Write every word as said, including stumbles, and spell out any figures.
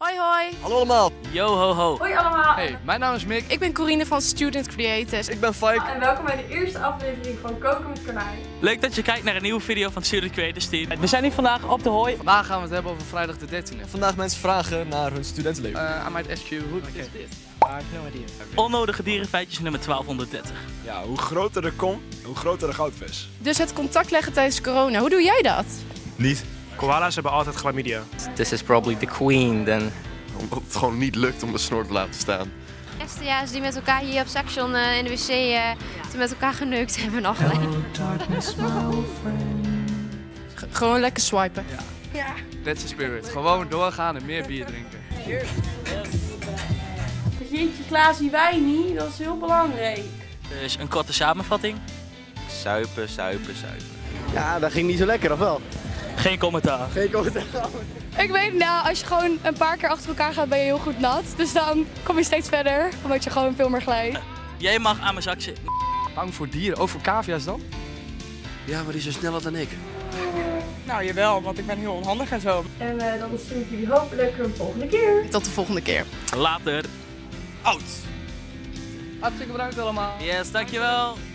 Hoi hoi. Hallo allemaal. Yo ho ho. Hoi allemaal. Hey, mijn naam is Mick. Ik ben Corine van Student Creators. Ik ben Fike. En welkom bij de eerste aflevering van Koken met Konijn. Leuk dat je kijkt naar een nieuwe video van Student Creators Team. We zijn hier vandaag op de Hooi. Vandaag gaan we het hebben over vrijdag de dertiende. Vandaag mensen vragen naar hun studentenleven. Uh, I might ask you, who is this? I have no idea. Onnodige dierenfeitjes nummer twaalfhonderddertig. Ja, hoe groter de kom, hoe groter de goudvis. Dus het contact leggen tijdens corona, hoe doe jij dat? Niet. Koala's hebben altijd chlamydia. This is probably the queen then. Omdat het gewoon niet lukt om de snor te laten staan. Eerstejaars die met elkaar hier op Saxion uh, in de wc uh, toen met elkaar geneukt hebben nog gelijk. G gewoon lekker swipen. Ja. Ja. That's the spirit. Gewoon doorgaan en meer bier drinken. Vergeet je glaasje wijn niet, dat is heel belangrijk. Dus een korte samenvatting. Suipen, suipen, suipen. Ja, dat ging niet zo lekker, of wel? Geen commentaar. Geen commentaar. Ik weet, nou, als je gewoon een paar keer achter elkaar gaat, ben je heel goed nat. Dus dan kom je steeds verder, omdat je gewoon veel meer glijdt. Jij mag aan mijn zak zitten. Bang voor dieren, ook voor cavia's dan? Ja, maar die is zo sneller dan ik. Nou, jawel, want ik ben heel onhandig en zo. En uh, dan zie ik jullie hopelijk een volgende keer. Tot de volgende keer. Later. Oud. Hartstikke bedankt allemaal. Yes, dankjewel.